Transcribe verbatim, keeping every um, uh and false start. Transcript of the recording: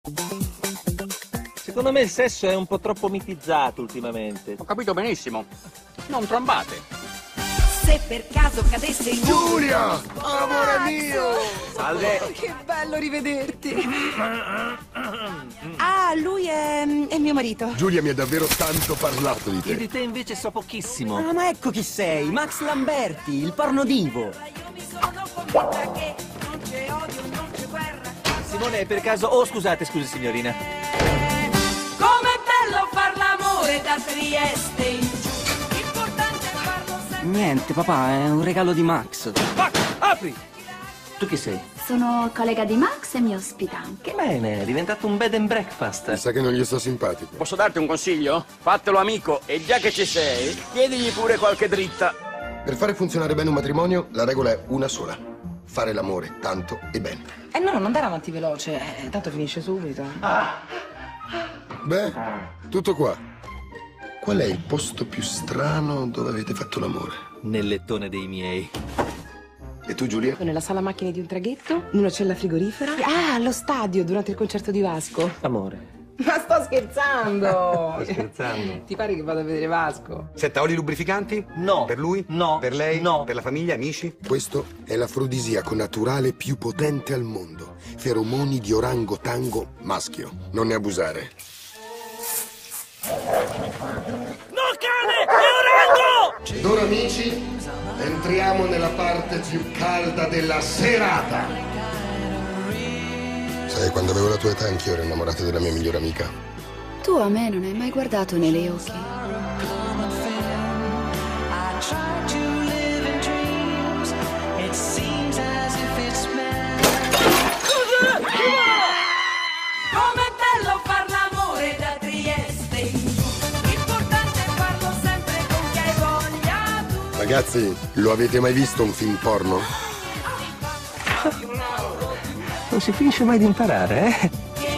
Secondo me il sesso è un po' troppo mitizzato ultimamente. Ho capito benissimo. Non trombate. Se per caso cadesse in Giulia! Amore mio! Salve! Che bello rivederti! Ah, lui è, è mio marito. Giulia mi ha davvero tanto parlato di E te. di te invece so pochissimo. Ah, ma ecco chi sei, Max Lamberti, il porno divo. Io mi sono convinta che non c'è odio, non c'è guerra. Simone, per caso... Oh, scusate, scusi signorina. Com'è bello far l'amore da Trieste in giù. L'importante è farlo sempre. Niente, papà, è un regalo di Max. Max, apri! Tu chi sei? Sono collega di Max e mi ospita anche. Bene, è diventato un bed and breakfast. Sa che non gli sto simpatico. Posso darti un consiglio? Fatelo amico e già che ci sei, chiedigli pure qualche dritta. Per fare funzionare bene un matrimonio, la regola è una sola. Fare l'amore tanto e bene. Eh no, non andare avanti veloce, eh, tanto finisce subito. Beh, tutto qua. Qual è il posto più strano dove avete fatto l'amore? Nel lettone dei miei. E tu, Giulia? Nella sala macchine di un traghetto, in una cella frigorifera. Ah, allo stadio, durante il concerto di Vasco. Amore. Ma sto scherzando! Sto scherzando. Ti pare che vado a vedere Vasco? Setta oli lubrificanti? No. Per lui? No. Per lei? No. Per la famiglia, amici? Questo è l'afrodisiaco naturale più potente al mondo. Feromoni di orangotango maschio. Non ne abusare. No, cane! È orango! Ed ora, amici, entriamo nella parte più calda della serata. Sai, quando avevo la tua età anch'io ero innamorato della mia migliore amica. Tu a me non hai mai guardato negli occhi. Com'è bello far l'amore da Trieste in giù. L'importante è farlo sempre con chi hai voglia tu. Ragazzi, lo avete mai visto un film porno? Non si finisce mai di imparare, eh?